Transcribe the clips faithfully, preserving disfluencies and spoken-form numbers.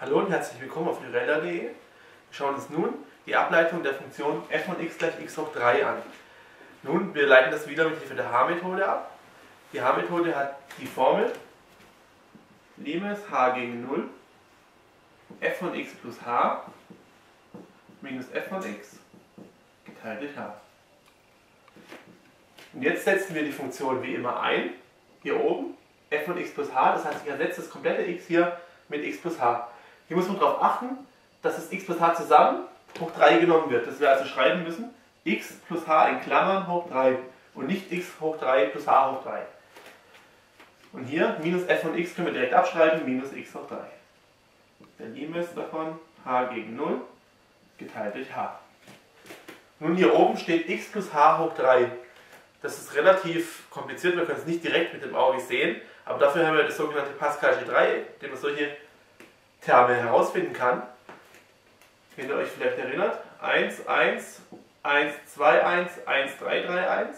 Hallo und herzlich willkommen auf lyrella punkt de. Wir schauen uns nun die Ableitung der Funktion f von x gleich x hoch drei an. Nun, wir leiten das wieder mit Hilfe der H-Methode ab. Die H-Methode hat die Formel Limes h gegen null, f von x plus h minus f von x geteilt durch h. Und jetzt setzen wir die Funktion wie immer ein, hier oben, f von x plus h, das heißt, ich ersetze das komplette x hier mit x plus h. Hier muss man darauf achten, dass das x plus h zusammen hoch drei genommen wird. Das wir also schreiben müssen, x plus h in Klammern hoch drei und nicht x hoch drei plus h hoch drei. Und hier minus f von x können wir direkt abschreiben, minus x hoch drei. Der Limes davon h gegen null geteilt durch h. Nun hier oben steht x plus h hoch drei. Das ist relativ kompliziert, wir können es nicht direkt mit dem Auge sehen, aber dafür haben wir das sogenannte Pascalsche Dreieck, mit dem man solche Terme herausfinden kann. Wenn ihr euch vielleicht erinnert, eins, eins, eins, zwei, eins, eins, drei, drei, eins.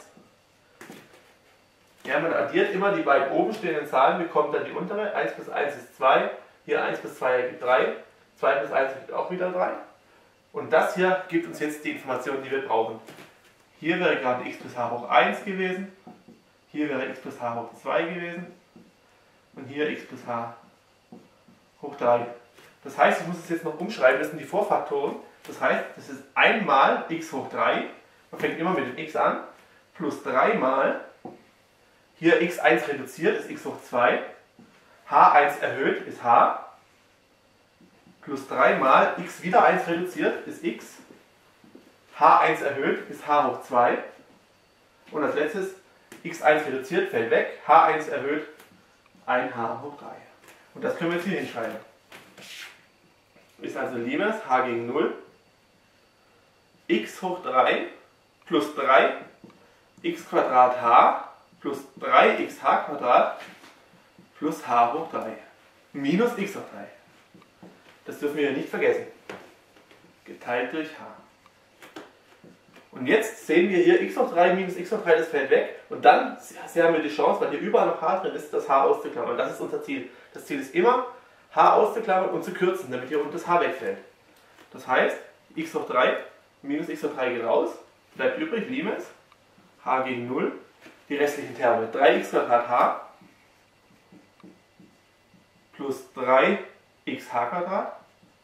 Ja, man addiert immer die beiden oben stehenden Zahlen, bekommt dann die untere. eins plus eins ist zwei, hier eins plus zwei ergibt drei, zwei plus eins ergibt auch wieder drei. Und das hier gibt uns jetzt die Informationen, die wir brauchen. Hier wäre gerade x plus h hoch eins gewesen, hier wäre x plus h hoch zwei gewesen und hier x plus h hoch drei. Das heißt, ich muss es jetzt noch umschreiben, das sind die Vorfaktoren. Das heißt, das ist einmal x hoch drei, man fängt immer mit dem x an, plus drei mal, hier x eins reduziert ist x hoch zwei, h eins erhöht ist h, plus drei mal x wieder eins reduziert ist x, h eins erhöht ist h hoch zwei und als letztes x eins reduziert fällt weg, h eins erhöht ein h hoch drei. Und das können wir jetzt hier hinschreiben. Ist also Limes h gegen null, x hoch drei plus drei x Quadrat h plus drei x h Quadrat plus h hoch drei minus x hoch drei. Das dürfen wir hier nicht vergessen. Geteilt durch h. Und jetzt sehen wir hier x hoch drei minus x hoch drei, das fällt weg. Und dann haben wir die Chance, weil hier überall noch h drin ist, das h auszuklammern. Das ist unser Ziel. Das Ziel ist immer, h auszuklammern und zu kürzen, damit hier unten das h wegfällt. Das heißt, x hoch drei minus x hoch drei geht raus, bleibt übrig, Limes, h gegen null, die restlichen Terme. drei x Quadrat h plus drei x h Quadrat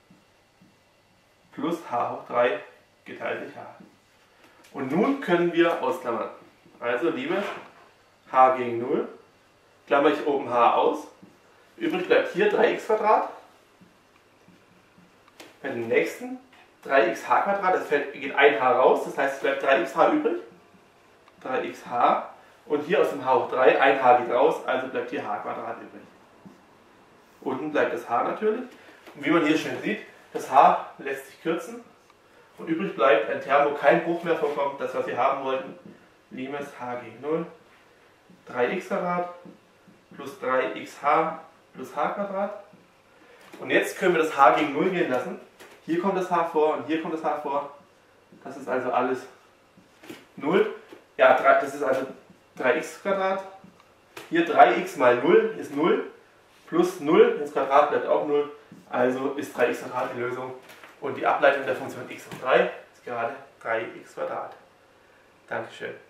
plus h hoch drei geteilt durch h. Und nun können wir ausklammern. Also Limes, h gegen null, klammer ich oben h aus. Übrig bleibt hier drei x Quadrat. Bei dem nächsten drei x h Quadrat, das fällt, geht ein h raus, das heißt es bleibt drei x h übrig. drei x h und hier aus dem h hoch drei, ein h geht raus, also bleibt hier h Quadrat übrig. Unten bleibt das h natürlich. Und wie man hier schön sieht, das h lässt sich kürzen und übrig bleibt ein Term, wo kein Bruch mehr vorkommt, das was wir haben wollten. Limes h gegen null, drei x Quadrat plus drei x h plus h Quadrat. Und jetzt können wir das h gegen null gehen lassen. Hier kommt das h vor und hier kommt das h vor. Das ist also alles null. Ja, das ist also drei x Quadrat. Hier drei x mal null ist null. Plus null ins Quadrat bleibt auch null. Also ist drei x Quadrat die Lösung. Und die Ableitung der Funktion x hoch drei ist gerade drei x Quadrat. Dankeschön.